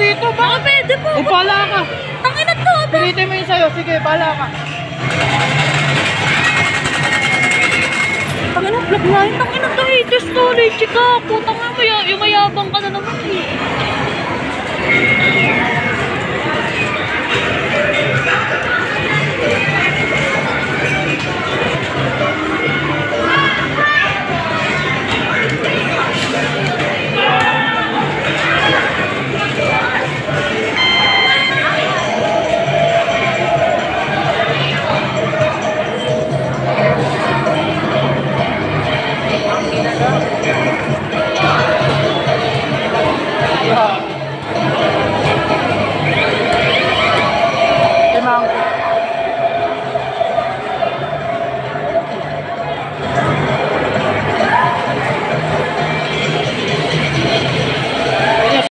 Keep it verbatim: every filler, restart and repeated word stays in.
dito. Baka pwede po. O, bala ka. Tangina to. Pilitin mo yun sa'yo. Sige, bala ka. Tangina, vlog na yun. Tangina to, eighty storage ka. Putang nga, maya, yung mayabang ka na naman eh.